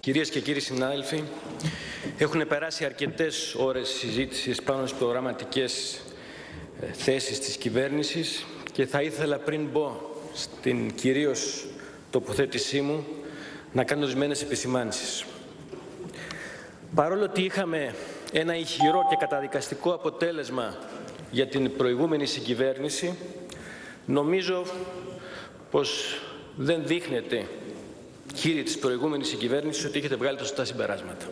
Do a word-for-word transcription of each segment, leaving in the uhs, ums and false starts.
Κυρίες και κύριοι συνάδελφοι, έχουν περάσει αρκετές ώρες συζήτησης πάνω στις προγραμματικές θέσεις της κυβέρνησης και θα ήθελα πριν μπω στην κυρίως τοποθέτησή μου να κάνω ορισμένες επισημάνσεις. Παρόλο ότι είχαμε ένα ηχηρό και καταδικαστικό αποτέλεσμα για την προηγούμενη συγκυβέρνηση, νομίζω πως δεν δείχνεται, κύριοι της προηγούμενης συγκυβέρνησης, ότι έχετε βγάλει τα σωστά συμπεράσματα.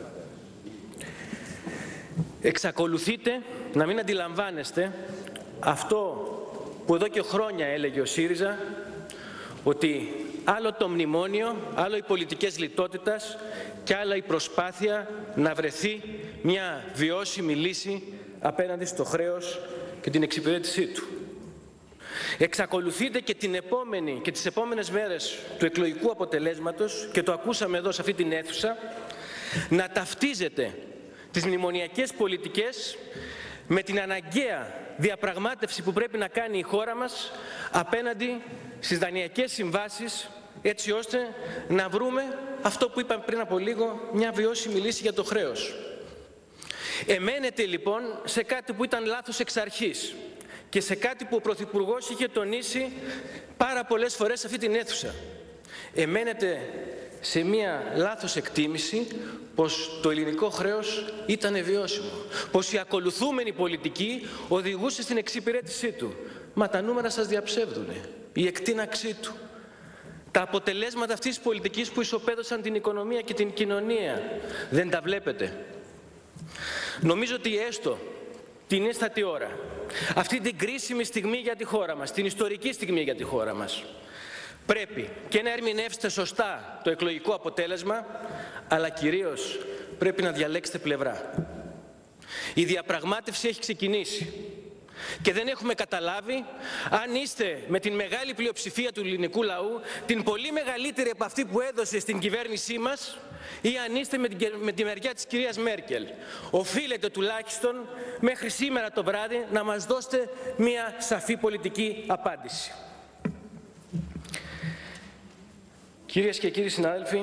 Εξακολουθείτε να μην αντιλαμβάνεστε αυτό που εδώ και χρόνια έλεγε ο ΣΥΡΙΖΑ, ότι άλλο το μνημόνιο, άλλο οι πολιτικές λιτότητας και άλλο η προσπάθεια να βρεθεί μια βιώσιμη λύση απέναντι στο χρέος και την εξυπηρέτησή του. Εξακολουθείτε και την επόμενη και τις επόμενες μέρες του εκλογικού αποτελέσματος, και το ακούσαμε εδώ σε αυτή την αίθουσα, να ταυτίζετε τις μνημονιακές πολιτικές με την αναγκαία διαπραγμάτευση που πρέπει να κάνει η χώρα μας απέναντι στις δανειακές συμβάσεις, έτσι ώστε να βρούμε αυτό που είπαμε πριν από λίγο, μια βιώσιμη λύση για το χρέος. Εμένετε λοιπόν σε κάτι που ήταν λάθος εξ αρχής και σε κάτι που ο Πρωθυπουργός είχε τονίσει πάρα πολλές φορές σε αυτή την αίθουσα. Εμένετε σε μία λάθος εκτίμηση πως το ελληνικό χρέος ήταν βιώσιμο, πως η ακολουθούμενη πολιτική οδηγούσε στην εξυπηρέτησή του. Μα τα νούμερα σας διαψεύδουν, η εκτείναξή του. Τα αποτελέσματα αυτής της πολιτικής που ισοπαίδωσαν την οικονομία και την κοινωνία, δεν τα βλέπετε? Νομίζω ότι έστω την ίστατη ώρα, αυτή την κρίσιμη στιγμή για τη χώρα μας, την ιστορική στιγμή για τη χώρα μας, πρέπει και να ερμηνεύσετε σωστά το εκλογικό αποτέλεσμα, αλλά κυρίως πρέπει να διαλέξετε πλευρά. Η διαπραγμάτευση έχει ξεκινήσει και δεν έχουμε καταλάβει αν είστε με την μεγάλη πλειοψηφία του ελληνικού λαού, την πολύ μεγαλύτερη από αυτή που έδωσε στην κυβέρνησή μας, ή αν είστε με, την, με τη μεριά της κυρίας Μέρκελ. Οφείλετε τουλάχιστον μέχρι σήμερα το βράδυ να μας δώσετε μια σαφή πολιτική απάντηση. Κυρίες και κύριοι συνάδελφοι,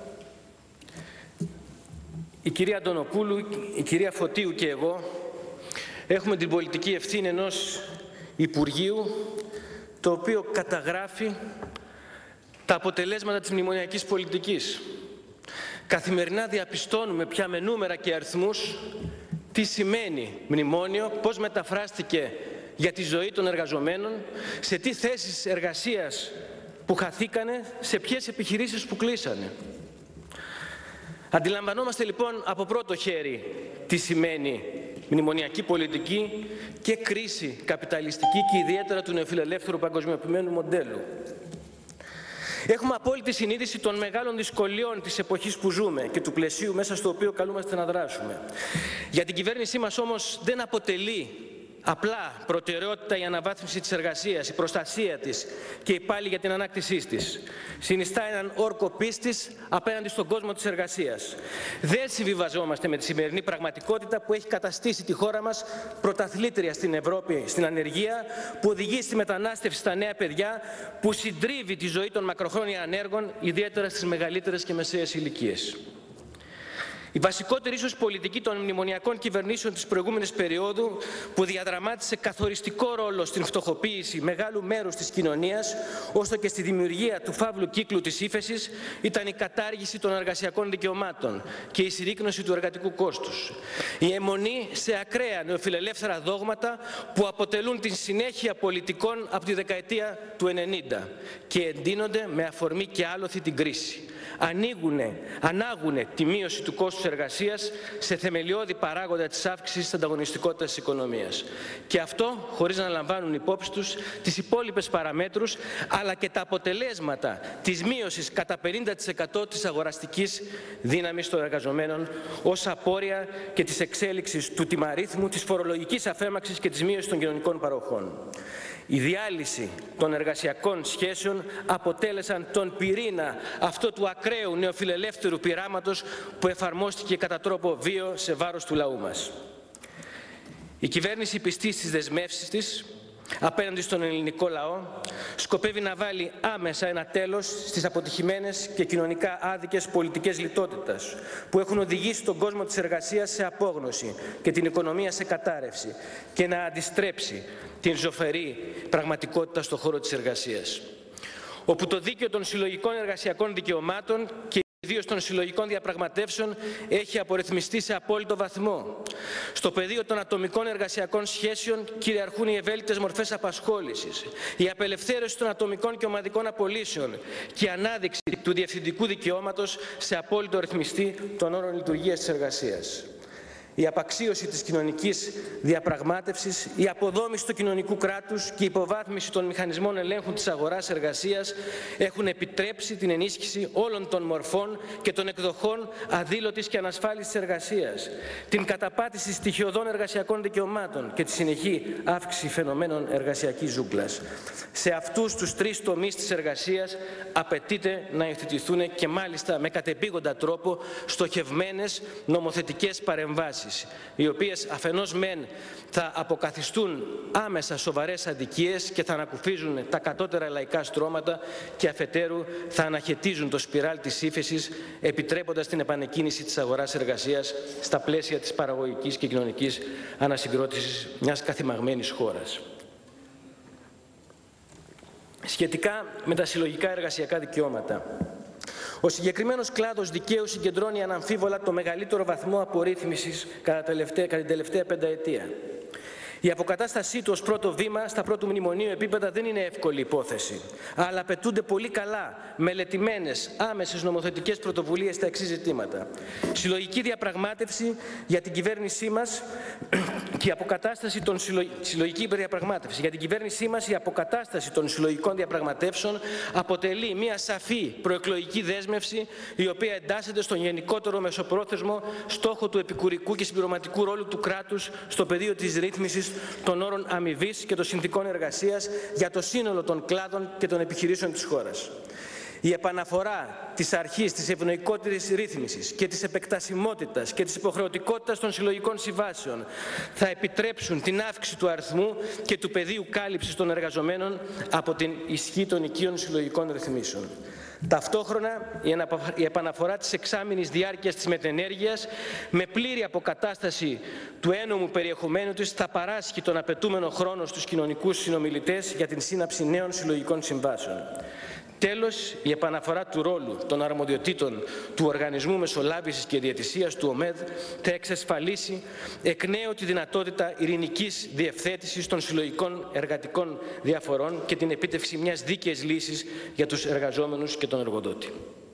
η κυρία Αντωνοπούλου, η κυρία Φωτίου και εγώ έχουμε την πολιτική ευθύνη ενός Υπουργείου το οποίο καταγράφει τα αποτελέσματα της μνημονιακής πολιτικής. Καθημερινά διαπιστώνουμε πια με νούμερα και αριθμούς τι σημαίνει μνημόνιο, πώς μεταφράστηκε για τη ζωή των εργαζομένων, σε τι θέσεις εργασίας που χαθήκανε, σε ποιες επιχειρήσεις που κλείσανε. Αντιλαμβανόμαστε λοιπόν από πρώτο χέρι τι σημαίνει μνημονιακή πολιτική και κρίση καπιταλιστική και ιδιαίτερα του νεοφιλελεύθερου παγκοσμιοποιημένου μοντέλου. Έχουμε απόλυτη συνείδηση των μεγάλων δυσκολιών της εποχής που ζούμε και του πλαισίου μέσα στο οποίο καλούμαστε να δράσουμε. Για την κυβέρνησή μας όμως δεν αποτελεί απλά προτεραιότητα η αναβάθμιση της εργασίας, η προστασία της και η πάλι για την ανάκτησή της. Συνιστά έναν όρκο πίστης απέναντι στον κόσμο της εργασίας. Δεν συμβιβαζόμαστε με τη σημερινή πραγματικότητα που έχει καταστήσει τη χώρα μας πρωταθλήτρια στην Ευρώπη στην ανεργία, που οδηγεί στη μετανάστευση στα νέα παιδιά, που συντρίβει τη ζωή των μακροχρόνια ανέργων, ιδιαίτερα στις μεγαλύτερες και μεσαίες ηλικίες. Η βασικότερη ίσως πολιτική των μνημονιακών κυβερνήσεων της προηγούμενης περίοδου, που διαδραμάτισε καθοριστικό ρόλο στην φτωχοποίηση μεγάλου μέρους της κοινωνίας, ώστε και στη δημιουργία του φαύλου κύκλου της ύφεσης, ήταν η κατάργηση των εργασιακών δικαιωμάτων και η συρρίκνωση του εργατικού κόστους. Η αιμονή σε ακραία νεοφιλελεύθερα δόγματα που αποτελούν την συνέχεια πολιτικών από τη δεκαετία του ενενήντα και εντείνονται με αφορμή και άλοθη την κρίση. Ανοίγουνε, ανάγουνε τη μείωση του κόστους εργασίας σε θεμελιώδη παράγοντα της αύξησης της ανταγωνιστικότητας της οικονομίας. Και αυτό χωρίς να λαμβάνουν υπόψη τους τις υπόλοιπες παραμέτρους, αλλά και τα αποτελέσματα της μείωσης κατά πενήντα τοις εκατό της αγοραστικής δύναμης των εργαζομένων, ως απόρρια και της εξέλιξης του τιμαρίθμου, της φορολογικής αφέμαξης και της μείωσης των κοινωνικών παροχών. Η διάλυση των εργασιακών σχέσεων αποτέλεσαν τον πυρήνα αυτό του ακραίου νεοφιλελεύθερου πειράματος που εφαρμόστηκε κατά τρόπο βίο σε βάρος του λαού μας. Η κυβέρνηση πιστή στις δεσμεύσεις της απέναντι στον ελληνικό λαό, σκοπεύει να βάλει άμεσα ένα τέλος στις αποτυχημένες και κοινωνικά άδικες πολιτικές λιτότητας που έχουν οδηγήσει τον κόσμο της εργασίας σε απόγνωση και την οικονομία σε κατάρρευση και να αντιστρέψει την ζωφερή πραγματικότητα στον χώρο της εργασίας, όπου το δίκαιο των συλλογικών εργασιακών δικαιωμάτων και ιδίως των συλλογικών διαπραγματεύσεων έχει απορριθμιστεί σε απόλυτο βαθμό. Στο πεδίο των ατομικών εργασιακών σχέσεων κυριαρχούν οι ευέλικτες μορφές απασχόλησης, η απελευθέρωση των ατομικών και ομαδικών απολύσεων και η ανάδειξη του διευθυντικού δικαιώματος σε απόλυτο ρυθμιστή των όρων λειτουργίας της εργασίας. Η απαξίωση της κοινωνικής διαπραγμάτευσης, η αποδόμηση του κοινωνικού κράτους και η υποβάθμιση των μηχανισμών ελέγχου της αγοράς εργασίας έχουν επιτρέψει την ενίσχυση όλων των μορφών και των εκδοχών αδήλωτης και ανασφάλισης εργασίας, την καταπάτηση στοιχειωδών εργασιακών δικαιωμάτων και τη συνεχή αύξηση φαινομένων εργασιακής ζούγκλας. Σε αυτούς τους τρεις τομείς της εργασίας απαιτείται να υιοθετηθούν και μάλιστα με κατεπήγοντα τρόπο στοχευμένες νομοθετικές παρεμβάσεις, οι οποίες αφενός μεν θα αποκαθιστούν άμεσα σοβαρές αδικίες και θα ανακουφίζουν τα κατώτερα λαϊκά στρώματα και αφετέρου θα αναχαιτίζουν το σπιράλ της ύφεσης, επιτρέποντας την επανεκκίνηση της αγοράς εργασίας στα πλαίσια της παραγωγικής και κοινωνικής ανασυγκρότησης μιας καθημαγμένης χώρας. Σχετικά με τα συλλογικά εργασιακά δικαιώματα, ο συγκεκριμένος κλάδος δικαίου συγκεντρώνει αναμφίβολα το μεγαλύτερο βαθμό απορρίθμισης κατά, κατά την τελευταία πενταετία. Η αποκατάστασή του ως πρώτο βήμα στα πρώτου μνημονίου επίπεδα δεν είναι εύκολη υπόθεση, αλλά απαιτούνται πολύ καλά μελετημένες άμεσες νομοθετικές πρωτοβουλίες στα εξής ζητήματα. Συλλογική διαπραγμάτευση για την κυβέρνησή μας και η αποκατάσταση των συλλογ... συλλογική διαπραγμάτευση. Για την κυβέρνησή μας η αποκατάσταση των συλλογικών διαπραγματεύσεων αποτελεί μια σαφή προεκλογική δέσμευση, η οποία εντάσσεται στον γενικότερο μεσοπρόθεσμο στόχο του επικουρικού και συμπληρωματικού ρόλου του κράτους στο πεδίο της ρύθμισης των όρων αμοιβής και των συνθηκών εργασίας για το σύνολο των κλάδων και των επιχειρήσεων της χώρας. Η επαναφορά της αρχής της ευνοϊκότερης ρύθμισης και της επεκτασιμότητας και της υποχρεωτικότητας των συλλογικών συμβάσεων θα επιτρέψουν την αύξηση του αριθμού και του πεδίου κάλυψης των εργαζομένων από την ισχύ των οικείων συλλογικών ρυθμίσεων. Ταυτόχρονα, η επαναφορά της εξάμηνης διάρκειας της μετενέργειας με πλήρη αποκατάσταση του ένομου περιεχομένου της θα παράσχει τον απαιτούμενο χρόνο στους κοινωνικούς συνομιλητές για την σύναψη νέων συλλογικών συμβάσεων. Τέλος, η επαναφορά του ρόλου των αρμοδιοτήτων του Οργανισμού Μεσολάβησης και Διαιτησίας του ΟΜΕΔ θα εξασφαλίσει εκ νέου τη δυνατότητα ειρηνικής διευθέτησης των συλλογικών εργατικών διαφορών και την επίτευξη μιας δίκαιης λύσης για τους εργαζόμενους και τον εργοδότη.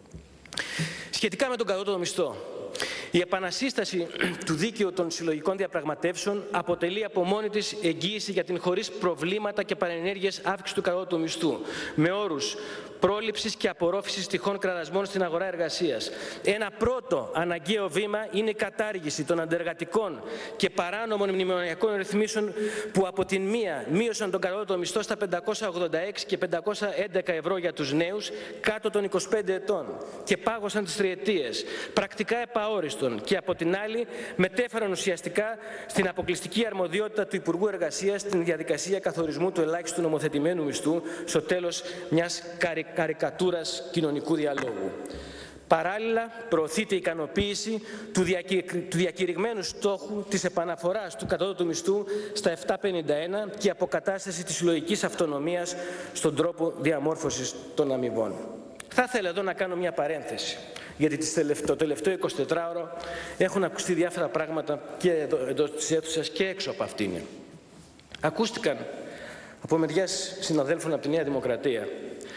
Σχετικά με τον κατώτατο μισθό, η επανασύσταση του δίκαιου των συλλογικών διαπραγματεύσεων αποτελεί από μόνη της εγγύηση για την χωρίς προβλήματα και παρενέργειες αύξηση του κατώτατου μισθού, με όρους πρόληψης και απορρόφησης τυχών κραδασμών στην αγορά εργασίας. Ένα πρώτο αναγκαίο βήμα είναι η κατάργηση των αντεργατικών και παράνομων μνημονιακών ρυθμίσεων που από την μία μείωσαν τον κατώτατο μισθό στα πεντακόσια ογδόντα έξι και πεντακόσια έντεκα ευρώ για τους νέους κάτω των είκοσι πέντε ετών και πάγωσαν τις τριετίες, πρακτικά επαόριστον, και από την άλλη μετέφεραν ουσιαστικά στην αποκλειστική αρμοδιότητα του Υπουργού Εργασίας την διαδικασία καθορισμού του ελάχιστου νομοθετημένου μισθού στο τέλος μιας καρι καρικατούρας κοινωνικού διαλόγου. Παράλληλα, προωθείται η ικανοποίηση του, διακη... του διακηρυγμένου στόχου της επαναφοράς του κατώτατου μισθού στα επτά πενήντα ένα και η αποκατάσταση της συλλογικής αυτονομίας στον τρόπο διαμόρφωσης των αμοιβών. Θα ήθελα εδώ να κάνω μια παρένθεση, γιατί το τελευταίο εικοσιτετράωρο έχουν ακουστεί διάφορα πράγματα και εδώ, εδώ της αίθουσας και έξω από αυτήν. Ακούστηκαν από μεριάς συναδέλφων από τη Νέα Δημοκρατία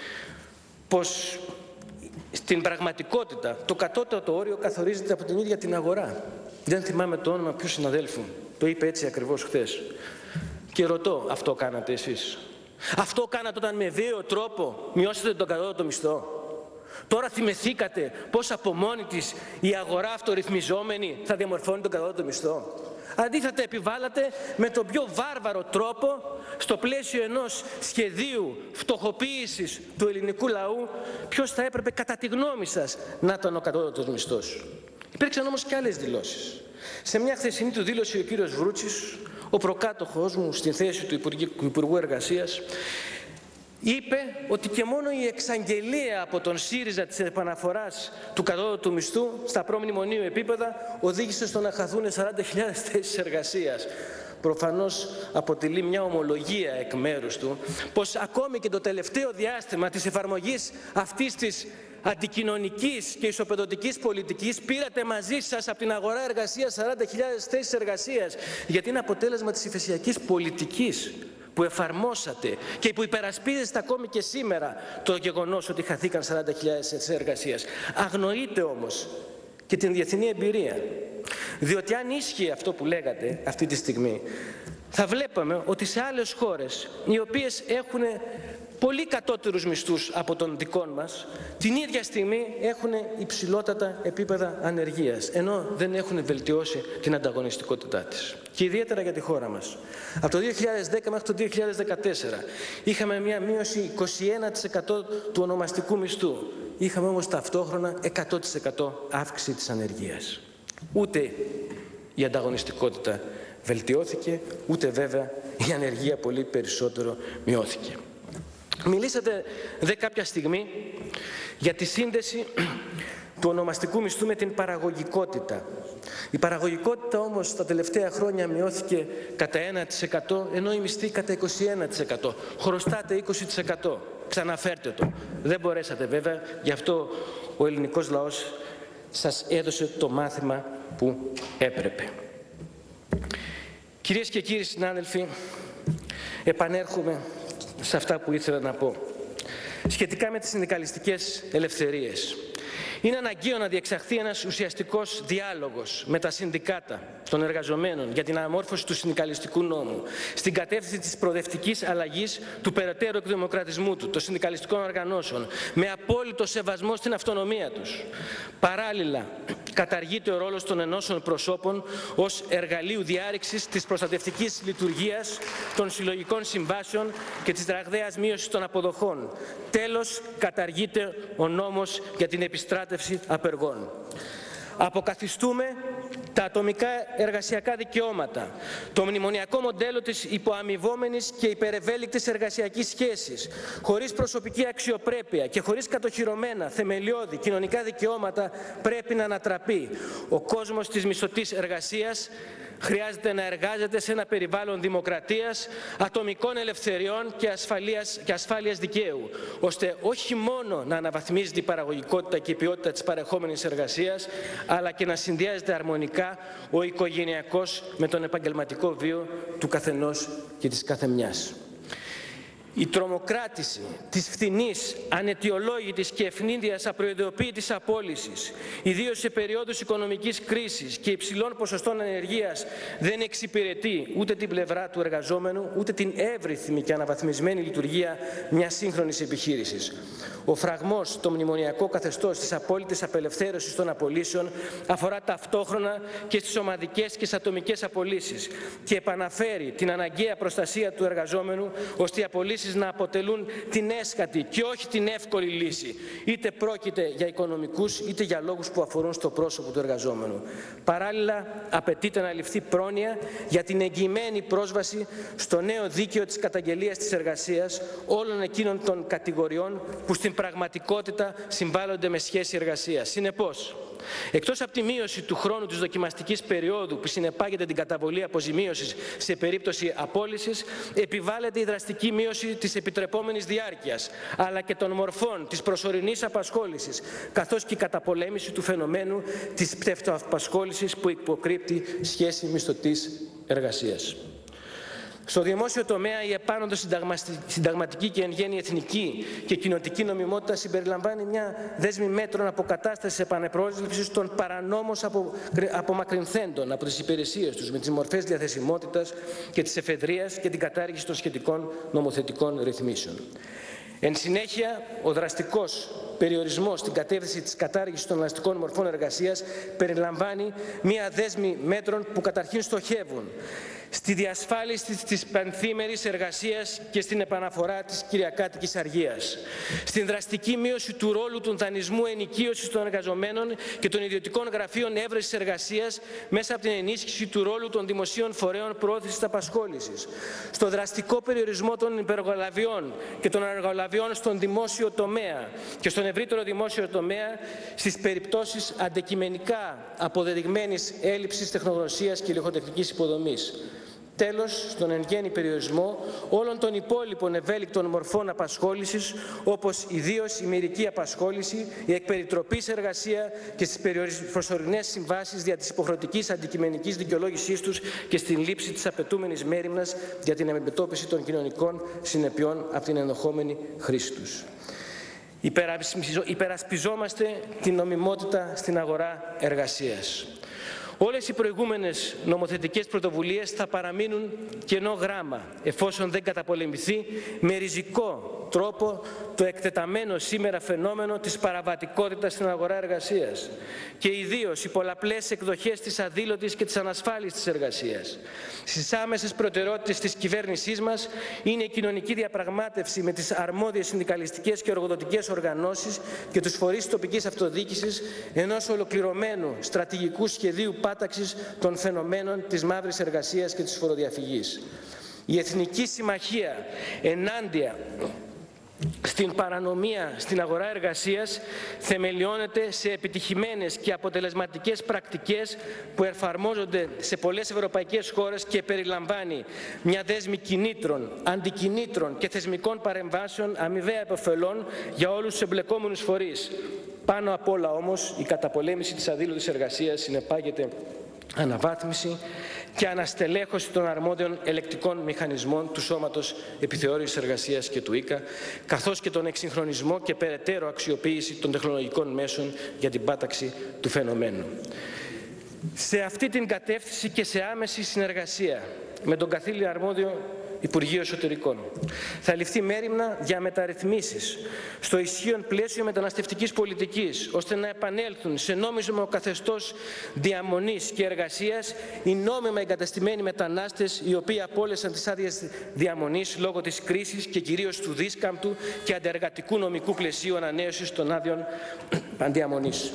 πως στην πραγματικότητα το κατώτατο όριο καθορίζεται από την ίδια την αγορά. Δεν θυμάμαι το όνομα ποιου συναδέλφου, το είπε έτσι ακριβώς χθες. Και ρωτώ, αυτό κάνατε εσείς? Αυτό κάνατε όταν με βίαιο τρόπο μειώσατε τον κατώτατο μισθό? Τώρα θυμηθήκατε πως από μόνη της η αγορά αυτορυθμιζόμενη θα διαμορφώνει τον κατώτατο μισθό? Αντίθετα, επιβάλλατε με τον πιο βάρβαρο τρόπο, στο πλαίσιο ενός σχεδίου φτωχοποίησης του ελληνικού λαού, ποιος θα έπρεπε κατά τη γνώμη σας να ήταν ο κατώτατος μισθός. Υπήρξαν όμως και άλλες δηλώσεις. Σε μια χθεσινή του δήλωση ο κύριος Βρούτσης, ο προκάτοχός μου στην θέση του Υπουργού Εργασίας, είπε ότι και μόνο η εξαγγελία από τον ΣΥΡΙΖΑ της επαναφοράς του κατώτατου μισθού στα προμνημονίου επίπεδα οδήγησε στο να χαθούν σαράντα χιλιάδες θέσεις εργασίας. Προφανώς αποτελεί μια ομολογία εκ μέρους του πως ακόμη και το τελευταίο διάστημα της εφαρμογής αυτής της αντικοινωνικής και ισοπεδωτικής πολιτικής πήρατε μαζί σας από την αγορά εργασίας σαράντα χιλιάδες θέσεις εργασίας, γιατί είναι αποτέλεσμα της υφεσιακής πολιτικής που εφαρμόσατε και που υπερασπίζεστε ακόμη και σήμερα το γεγονός ότι χαθήκαν σαράντα χιλιάδες θέσεις εργασίας. Αγνοείτε όμως και την διεθνή εμπειρία. Διότι αν ίσχυε αυτό που λέγατε αυτή τη στιγμή, θα βλέπαμε ότι σε άλλες χώρες, οι οποίες έχουν πολύ κατώτερους μισθούς από τον δικών μας, την ίδια στιγμή έχουν υψηλότατα επίπεδα ανεργίας, ενώ δεν έχουν βελτιώσει την ανταγωνιστικότητά της. Και ιδιαίτερα για τη χώρα μας. Από το δύο χιλιάδες δέκα μέχρι το δύο χιλιάδες δεκατέσσερα είχαμε μια μείωση είκοσι ένα τοις εκατό του ονομαστικού μισθού. Είχαμε όμως ταυτόχρονα εκατό τοις εκατό αύξηση της ανεργίας. Ούτε η ανταγωνιστικότητα βελτιώθηκε, ούτε βέβαια η ανεργία πολύ περισσότερο μειώθηκε. Μιλήσατε δε κάποια στιγμή για τη σύνδεση του ονομαστικού μισθού με την παραγωγικότητα. Η παραγωγικότητα όμως τα τελευταία χρόνια μειώθηκε κατά ένα τοις εκατό, ενώ η μισθή κατά είκοσι ένα τοις εκατό. Χρωστάτε είκοσι τοις εκατό. Ξαναφέρτε το. Δεν μπορέσατε βέβαια, γι' αυτό ο ελληνικός λαός σας έδωσε το μάθημα που έπρεπε. Κυρίες και κύριοι συνάδελφοι, επανέρχομαι σε αυτά που ήθελα να πω. Σχετικά με τις συνδικαλιστικές ελευθερίες. Είναι αναγκαίο να διεξαχθεί ένας ουσιαστικός διάλογος με τα συνδικάτα των εργαζομένων για την αναμόρφωση του συνδικαλιστικού νόμου στην κατεύθυνση της προοδευτικής αλλαγής του περαιτέρω εκδημοκρατισμού του, των συνδικαλιστικών οργανώσεων, με απόλυτο σεβασμό στην αυτονομία τους. Παράλληλα, καταργείται ο ρόλος των ενώσεων προσώπων ως εργαλείου διάρρηξης της προστατευτικής λειτουργίας των συλλογικών συμβάσεων και της ραγδαίας μείωσης των αποδοχών. Τέλος, καταργείται ο νόμος για την επιστράτευση απεργών. Αποκαθιστούμε τα ατομικά εργασιακά δικαιώματα, το μνημονιακό μοντέλο της υποαμοιβόμενης και υπερευέλικτης εργασιακής σχέσης, χωρίς προσωπική αξιοπρέπεια και χωρίς κατοχυρωμένα θεμελιώδη κοινωνικά δικαιώματα πρέπει να ανατραπεί. Ο κόσμος της μισθωτής εργασίας χρειάζεται να εργάζεται σε ένα περιβάλλον δημοκρατίας, ατομικών ελευθεριών και ασφαλείας, και ασφάλειας δικαίου, ώστε όχι μόνο να αναβαθμίζεται η παραγωγικότητα και η ποιότητα της παρεχόμενης εργασίας, αλλά και να συνδυάζεται αρμονικά ο οικογενειακός με τον επαγγελματικό βίο του καθενός και της καθεμιάς. Η τρομοκράτηση της φθηνής, αναιτιολόγητης και ευνίδιας απροειδεοποίητης απόλυσης, ιδίως σε περιόδους οικονομικής κρίσης και υψηλών ποσοστών ανεργίας, δεν εξυπηρετεί ούτε την πλευρά του εργαζόμενου, ούτε την εύρυθμη και αναβαθμισμένη λειτουργία μιας σύγχρονης επιχείρησης. Ο φραγμός στο μνημονιακό καθεστώς της απόλυτης απελευθέρωσης των απολύσεων αφορά ταυτόχρονα και στις ομαδικές και στις ατομικές απολύσεις και επαναφέρει την αναγκαία προστασία του εργαζόμενου, ώστε οι απολύσεις να αποτελούν την έσκατη και όχι την εύκολη λύση, είτε πρόκειται για οικονομικούς είτε για λόγους που αφορούν στο πρόσωπο του εργαζόμενου. Παράλληλα, απαιτείται να ληφθεί πρόνοια για την εγγυημένη πρόσβαση στο νέο δίκαιο της καταγγελίας της εργασίας όλων εκείνων των κατηγοριών που στην πραγματικότητα συμβάλλονται με σχέση εργασίας. Συνεπώς, εκτός από τη μείωση του χρόνου της δοκιμαστικής περίοδου που συνεπάγεται την καταβολή αποζημίωσης σε περίπτωση απόλυσης, επιβάλλεται η δραστική μείωση της επιτρεπόμενης διάρκειας, αλλά και των μορφών της προσωρινής απασχόλησης, καθώς και η καταπολέμηση του φαινομένου της πτευτοαπασχόλησης που υποκρύπτει σχέση μισθωτής εργασίας. Στο δημόσιο τομέα, η επάνωδος συνταγματική και εν γέννη εθνική και κοινοτική νομιμότητα συμπεριλαμβάνει μια δέσμη μέτρων αποκατάστασης επανεπρόσληψης των παρανόμως απο, απομακρυνθέντων από τις υπηρεσίες τους με τις μορφές διαθεσιμότητας και της εφεδρείας και την κατάργηση των σχετικών νομοθετικών ρυθμίσεων. Εν συνέχεια, ο δραστικός περιορισμός στην κατεύθυνση της κατάργησης των ελαστικών μορφών εργασίας περιλαμβάνει μία δέσμη μέτρων που καταρχήν στοχεύουν στη διασφάλιση της πενθήμερης εργασίας και στην επαναφορά της κυριακάτικης αργίας, στην δραστική μείωση του ρόλου του δανεισμού ενοικίωσης των εργαζομένων και των ιδιωτικών γραφείων έβρεσης εργασίας μέσα από την ενίσχυση του ρόλου των δημοσίων φορέων προώθησης της απασχόλησης, στο δραστικό περιορισμό των υπεργολαβιών και των εργολαβιών στον δημόσιο τομέα και στον ευρύτερο δημόσιο τομέα στις περιπτώσεις αντικειμενικά αποδεδειγμένης έλλειψης τεχνογνωσίας και υλικοτεχνικής υποδομής. Τέλος, στον εν γέννη περιορισμό όλων των υπόλοιπων ευέλικτων μορφών απασχόλησης, όπως ιδίως η μερική απασχόληση, η εκπεριτροπής εργασία και στις προσωρινές συμβάσεις δια της υποχρεωτικής αντικειμενικής δικαιολόγησής τους και στην λήψη της απαιτούμενης μέριμνας για την αντιμετώπιση των κοινωνικών συνεπειών από την ενδεχόμενη χρήση τους. Υπερασπιζόμαστε την νομιμότητα στην αγορά εργασίας. Όλες οι προηγούμενες νομοθετικές πρωτοβουλίες θα παραμείνουν κενό γράμμα, εφόσον δεν καταπολεμηθεί με ριζικό τρόπο το εκτεταμένο σήμερα φαινόμενο της παραβατικότητας στην αγορά εργασίας και ιδίως οι πολλαπλές εκδοχές της αδήλωτης και της ανασφάλιστης εργασίας. Στις άμεσες προτεραιότητες της κυβέρνησής μας είναι η κοινωνική διαπραγμάτευση με τις αρμόδιες συνδικαλιστικές και εργοδοτικές οργανώσεις και τους φορείς της τοπικής αυτοδιοίκησης ενός ολοκληρωμένου στρατηγικού σχεδίου πάταξης των φαινομένων της μαύρης εργασίας και της φοροδιαφυγής. Η Εθνική Συμμαχία ενάντια στην παρανομία στην αγορά εργασίας θεμελιώνεται σε επιτυχημένες και αποτελεσματικές πρακτικές που εφαρμόζονται σε πολλές ευρωπαϊκές χώρες και περιλαμβάνει μια δέσμη κινήτρων, αντικινήτρων και θεσμικών παρεμβάσεων αμοιβαία επωφελών για όλους τους εμπλεκόμενους φορείς. Πάνω απ' όλα όμως η καταπολέμηση της αδήλωτης εργασίας συνεπάγεται αναβάθμιση και αναστελέχωση των αρμόδιων ελεκτικών μηχανισμών του Σώματος Επιθεώρησης Εργασίας και του ΙΚΑ, καθώς και τον εξυγχρονισμό και περαιτέρω αξιοποίηση των τεχνολογικών μέσων για την πάταξη του φαινομένου. Σε αυτή την κατεύθυνση και σε άμεση συνεργασία με τον καθήλυνα αρμόδιο Υπουργείο Εσωτερικών θα ληφθεί μέριμνα για μεταρρυθμίσεις στο ισχύον πλαίσιο μεταναστευτικής πολιτικής, ώστε να επανέλθουν σε νόμιμο καθεστώς διαμονής και εργασίας οι νόμιμα εγκατεστημένοι μετανάστες, οι οποίοι απόλυσαν τις άδειες διαμονής λόγω της κρίσης και κυρίως του δίσκαμπτου και αντεργατικού νομικού πλαισίου ανανέωσης των άδειων διαμονής.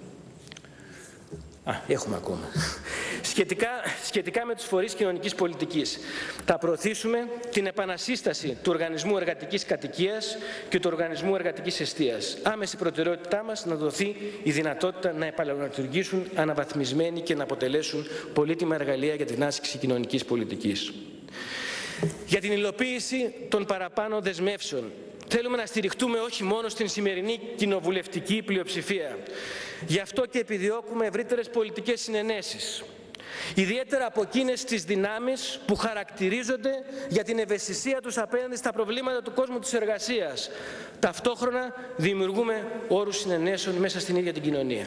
Α, έχουμε ακόμα. Σχετικά, σχετικά με τους φορείς κοινωνικής πολιτικής, θα προωθήσουμε την επανασύσταση του Οργανισμού Εργατικής Κατοικίας και του Οργανισμού Εργατικής Εστίας. Άμεση προτεραιότητά μας να δοθεί η δυνατότητα να επαναλειτουργήσουν αναβαθμισμένοι και να αποτελέσουν πολύτιμα εργαλεία για την άσκηση κοινωνικής πολιτικής. Για την υλοποίηση των παραπάνω δεσμεύσεων, θέλουμε να στηριχτούμε όχι μόνο στην σημερινή κοινοβουλευτική πλειοψηφία. Γι' αυτό και επιδιώκουμε ευρύτερες πολιτικές συνενέσεις. Ιδιαίτερα από εκείνες τις δυνάμεις που χαρακτηρίζονται για την ευαισθησία τους απέναντι στα προβλήματα του κόσμου της εργασίας. Ταυτόχρονα δημιουργούμε όρους συνενέσεων μέσα στην ίδια την κοινωνία.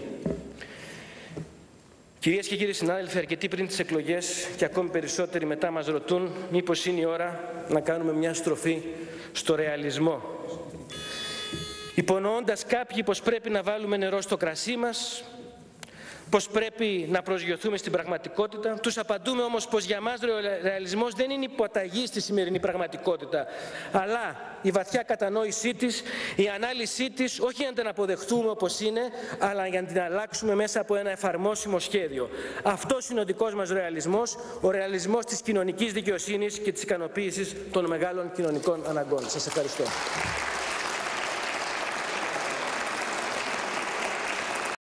Κυρίες και κύριοι συνάδελφοι, αρκετοί πριν τις εκλογές και ακόμη περισσότεροι μετά μας ρωτούν μήπως είναι η ώρα να κάνουμε μια στροφή στο ρεαλισμό. Υπονοώντας κάποιοι πως πρέπει να βάλουμε νερό στο κρασί μας, πως πρέπει να προσγειωθούμε στην πραγματικότητα, τους απαντούμε όμως πως για μας ο ρεαλισμός δεν είναι υποταγή στη σημερινή πραγματικότητα, αλλά η βαθιά κατανόησή της, η ανάλυση της, όχι για να την αποδεχτούμε όπως είναι, αλλά για να την αλλάξουμε μέσα από ένα εφαρμόσιμο σχέδιο. Αυτός είναι ο δικός μας ρεαλισμός, ο ρεαλισμός της κοινωνικής δικαιοσύνης και της ικανοποίησης των μεγάλων κοινωνικών αναγκών. Σας ευχαριστώ.